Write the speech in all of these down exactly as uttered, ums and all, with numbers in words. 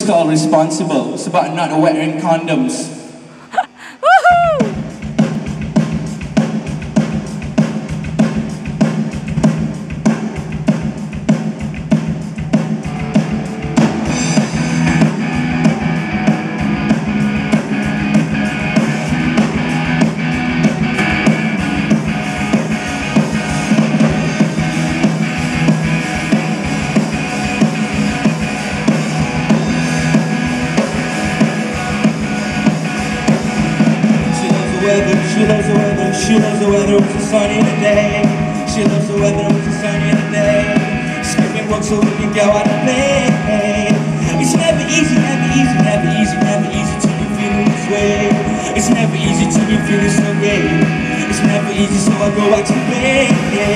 all responsible. It's about not wearing condoms. She loves the weather, she loves the weather, it's a sunny day. She loves the weather, it's a sunny day. Skipping work so we can go out and play. It's never easy, never easy, never easy, never easy to be feeling this way. It's never easy to be feeling so great. It's never easy, so I go out to play.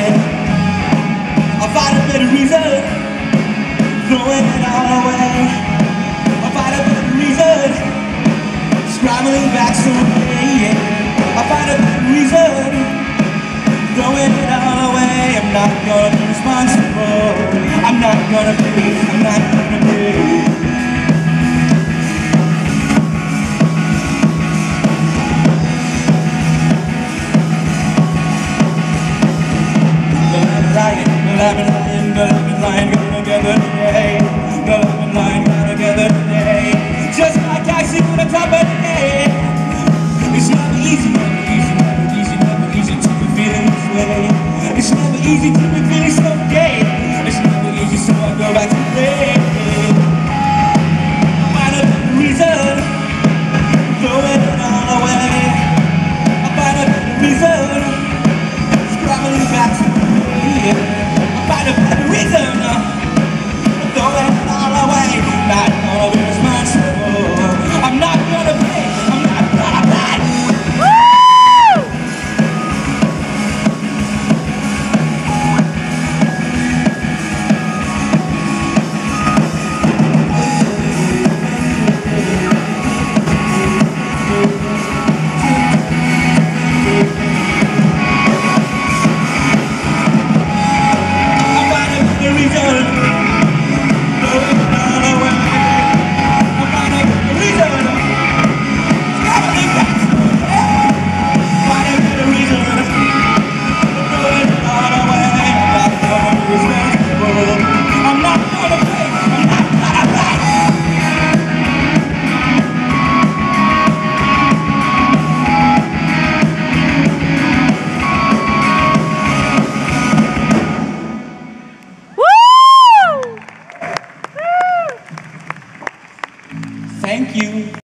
I find a better reason, throwing it all away. I find a better reason, scrambling back someday. I find a good reason, throwing it all away. I'm not gonna be responsible. I'm not gonna be, I'm not gonna be. But I'm lying, but I've been lying, but I've been lying, gonna get it today. But I've been lying, gonna get it today. Just like I see on the top of the day. It's never easy, never easy, never easy, never easy to be feeling this way. It's never easy to be feeling so gay. It's never easy, so I go back to play. I find a better reason, throwing it all away. I find a better reason, scrambling back to play. I find a better reason, throwing it all away. Not gonna be responsible. I'm not gonna play. I'm not gonna play. Thank you.